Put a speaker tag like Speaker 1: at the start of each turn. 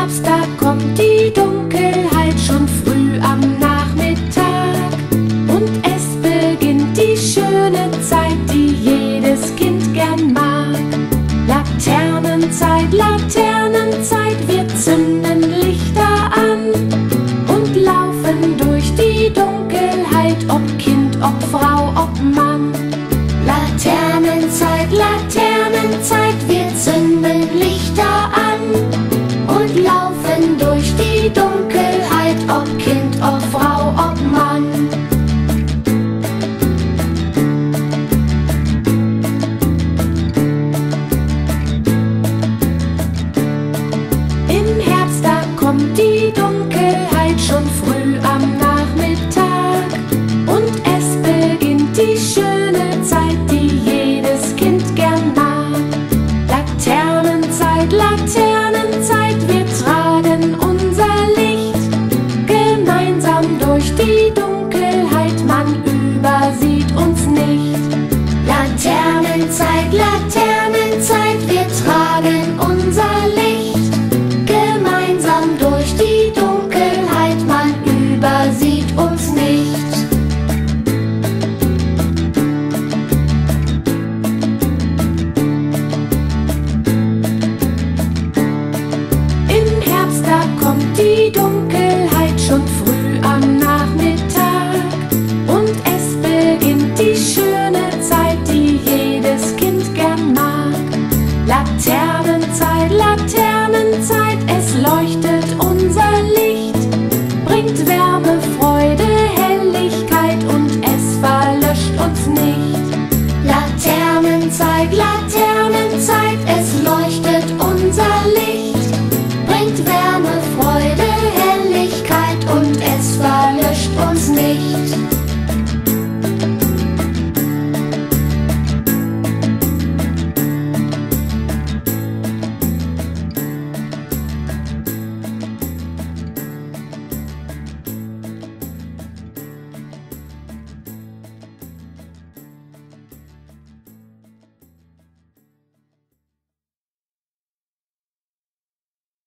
Speaker 1: Herbst, da kommt die Dunkelheit schon früh am Nachmittag. Und es beginnt die schöne Zeit, die jedes Kind gern mag. Laternenzeit, Laternenzeit, wir zünden Lichter an und laufen durch die Dunkelheit, ob Kind, ob Frau, ob Mann. Laternenzeit, Laternenzeit, wir zünden Lichter an und laufen durch die Dunkelheit, ob Kind, ob Frau, ob Mann. Im Herbst, da kommt die Dunkelheit schon früh am Nachmittag und es beginnt die schöne Zeit, die jedes Kind gern mag. Laternenzeit, Laternenzeit, wir tragen unser Licht gemeinsam durch die Dunkelheit, man übersieht uns nicht. Laternenzeit, Laternenzeit, wir tragen unser Licht gemeinsam durch die Dunkelheit, man übersieht uns nicht. Im Herbst, da kommt die Dunkelheit schon